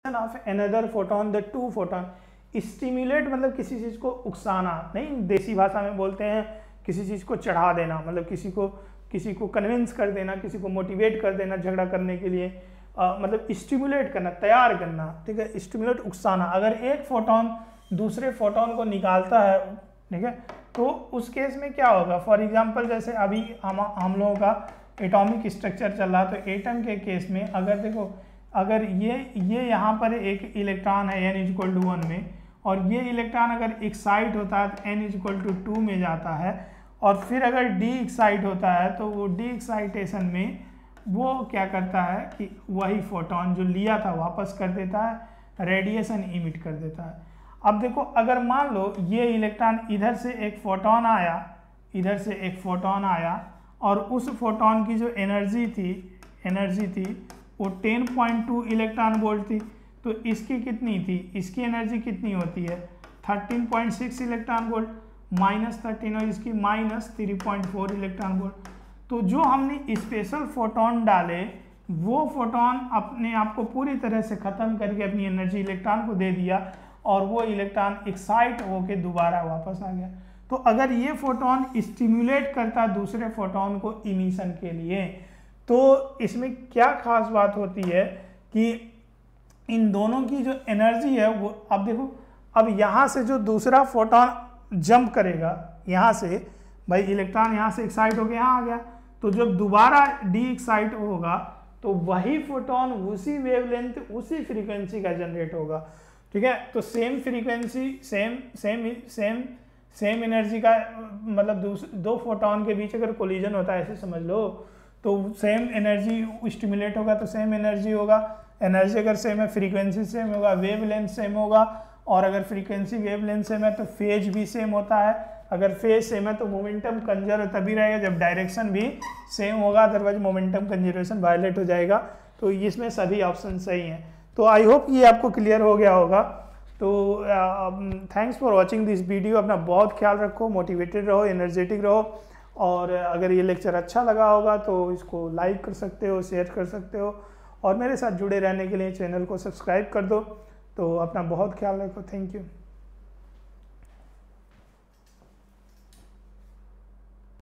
Of another photon the two photon. Stimulate मतलब किसी चीज़ को उकसाना, नहीं देसी भाषा में बोलते हैं किसी चीज़ को चढ़ा देना, मतलब किसी को कन्विंस कर देना, किसी को मोटिवेट कर देना झगड़ा करने के लिए, मतलब स्टिमुलेट करना, तैयार करना, ठीक है। स्टिमुलेट उकसाना। अगर एक फोटोन दूसरे फोटोन को निकालता है, ठीक है, तो उस केस में क्या होगा। फॉर एग्जांपल जैसे अभी हम लोगों का एटॉमिक स्ट्रक्चर चल रहा है, तो एटम के केस में अगर देखो, अगर ये यहाँ पर एक इलेक्ट्रॉन है n=1 में, और ये इलेक्ट्रॉन अगर एक्साइट होता है तो n=2 में जाता है, और फिर अगर डी एक्साइट होता है तो वो डी एक्साइटेशन में वो क्या करता है कि वही फोटोन जो लिया था वापस कर देता है, रेडिएशन इमिट कर देता है। अब देखो, अगर मान लो ये इलेक्ट्रॉन इधर से एक फोटोन आया, इधर से एक फोटोन आया, और उस फोटोन की जो एनर्जी थी वो 10.2 इलेक्ट्रॉन वोल्ट थी, तो इसकी कितनी थी, इसकी एनर्जी कितनी होती है 13.6 इलेक्ट्रॉन वोल्ट, -13, और इसकी -3.4 इलेक्ट्रॉन वोल्ट। तो जो हमने स्पेशल फोटोन डाले वो फोटोन अपने आप को पूरी तरह से ख़त्म करके अपनी एनर्जी इलेक्ट्रॉन को दे दिया, और वो इलेक्ट्रॉन एक्साइट होकर दोबारा वापस आ गया। तो अगर ये फोटोन स्टिम्युलेट करता दूसरे फोटोन को इमिशन के लिए, तो इसमें क्या खास बात होती है कि इन दोनों की जो एनर्जी है वो, अब देखो, अब यहाँ से जो दूसरा फोटोन जंप करेगा, यहाँ से भाई इलेक्ट्रॉन यहाँ से एक्साइट होकर यहाँ आ गया, तो जब दोबारा डी एक्साइट होगा तो वही फोटोन उसी वेवलेंथ उसी फ्रीक्वेंसी का जनरेट होगा, ठीक है। तो सेम फ्रीक्वेंसी सेम एनर्जी का, मतलब दो फोटोन के बीच अगर कोलिजन होता है ऐसे समझ लो, तो सेम एनर्जी स्टिमुलेट होगा तो सेम एनर्जी होगा। एनर्जी अगर सेम है, फ्रीक्वेंसी सेम होगा, वेवलेंथ सेम होगा, और अगर फ्रीक्वेंसी वेवलेंथ सेम है तो फेज भी सेम होता है। अगर फेज सेम है तो मोमेंटम कंजर्व तभी रहेगा जब डायरेक्शन भी सेम होगा, अदरवाइज मोमेंटम कंजर्वेशन वायलेट हो जाएगा। तो इसमें सभी ऑप्शन सही हैं। तो आई होप ये आपको क्लियर हो गया होगा। तो thanks for watching this video. अपना बहुत ख्याल रखो, मोटिवेटेड रहो, एनर्जेटिक रहो, और अगर ये लेक्चर अच्छा लगा होगा तो इसको लाइक कर सकते हो, शेयर कर सकते हो, और मेरे साथ जुड़े रहने के लिए चैनल को सब्सक्राइब कर दो। तो अपना बहुत ख्याल रखो। Thank you.